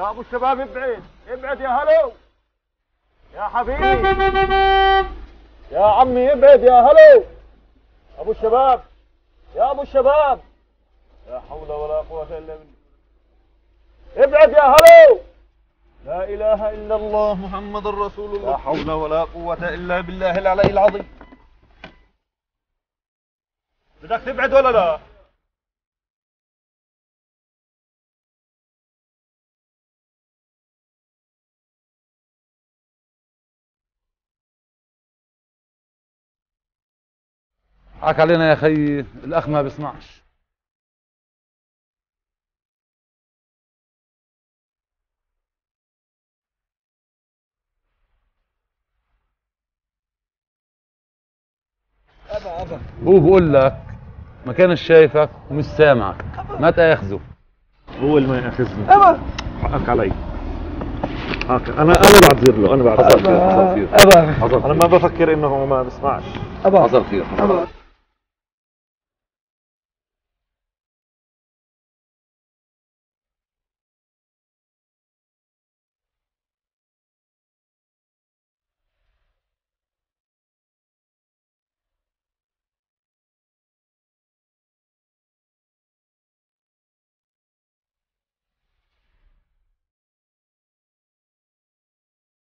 يا ابو الشباب ابعد ابعد يا هلو يا حبيبي يا عمي ابعد يا هلو ابو الشباب يا ابو الشباب لا حول ولا قوة الا بالله ابعد يا هلو لا اله الا الله محمد رسول الله لا حول ولا قوة الا بالله العلي العظيم بدك تبعد ولا لا؟ حك علينا يا خيي، الاخ ما بيسمعش. ابا هو بقول لك ما كانش شايفك ومش سامعك، ما تاخذه. هو اللي ما ياخذني ابا حقك علي. انا بعتذر له، انا بعتذر له. حصل خير انا ما بفكر انه ما بسمعش. حصل خير.